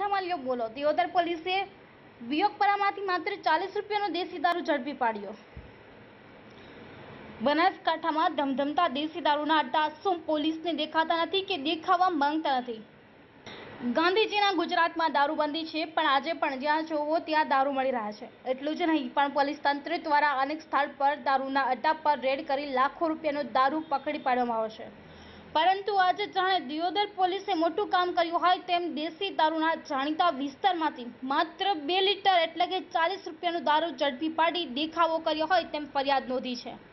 બનાસકાંઠામાં લ્યો બોલો, દિયોદર પોલીસે વિયોગપરામાંથી માત્ર 40 રૂપિયાનો દેશી દારૂ ઝડપી પાડ્યો। બનાસકાંઠામાં ધમધમતા દેશી દારૂના અડ્ડા શું પોલીસને દેખાતા નથી કે દેખાવા માંગતા નથી? ગાંધીજીના ગુજરાતમાં દારૂબંધી છે, પણ આજે પણ જ્યાં જોવો ત્યાં દારૂ મળી રહ્યા છે। એટલું જ નહીં, પણ પોલીસ તંત્ર દ્વારા અનેક સ્થળ પર દારૂના અડ્ડા પર રેડ કરી લાખો રૂપિયાનો દારૂ પકડી પાડવામાં આવ્યો છે। પરંતુ આજે જાણે દિયોદર પોલીસે મોટું કામ કર્યું હોય તેમ દેશી દારૂના જાણીતા વિસ્તારમાંથી માત્ર 2 લીટર એટલે કે 40 રૂપિયાનો દારૂ ઝડપી પાડી દેખાવો કર્યો હોય તેમ ફરિયાદ નોંધી છે।